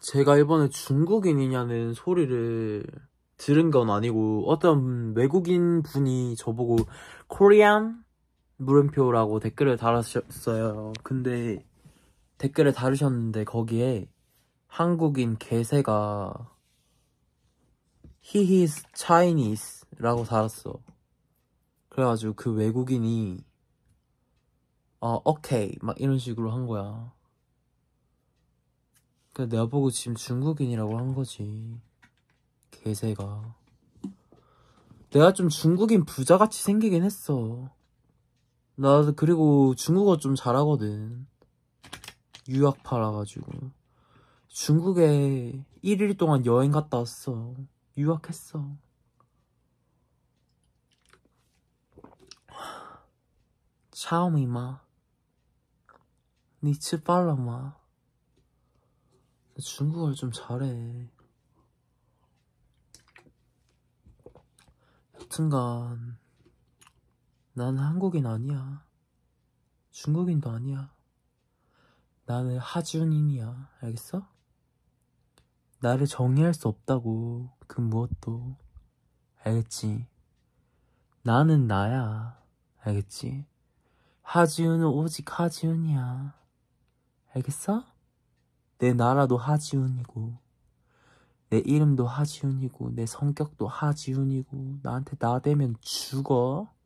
제가 이번에 중국인이냐는 소리를 들은 건 아니고 어떤 외국인 분이 저보고 코리안 물음표라고 댓글을 달았어요. 근데 댓글을 달으셨는데 거기에 한국인 개새가 He is Chinese 라고 달았어. 그래가지고 그 외국인이 오케이 막 이런 식으로 한 거야. 그래서 내가 보고 지금 중국인이라고 한 거지. 개새가. 내가 좀 중국인 부자같이 생기긴 했어. 나도 그리고 중국어 좀 잘하거든. 유학 팔아가지고. 중국에 1일 동안 여행 갔다 왔어. 유학했어. 차오미마. 니吃饭了吗? 중국어를 좀 잘해. 여튼간 나는 한국인 아니야. 중국인도 아니야. 나는 하준인이야. 알겠어? 나를 정의할 수 없다고. 그 무엇도. 알겠지? 나는 나야. 알겠지? 하지훈은 오직 하지훈이야. 알겠어? 내 나라도 하지훈이고 내 이름도 하지훈이고 내 성격도 하지훈이고 나한테 나대면 죽어.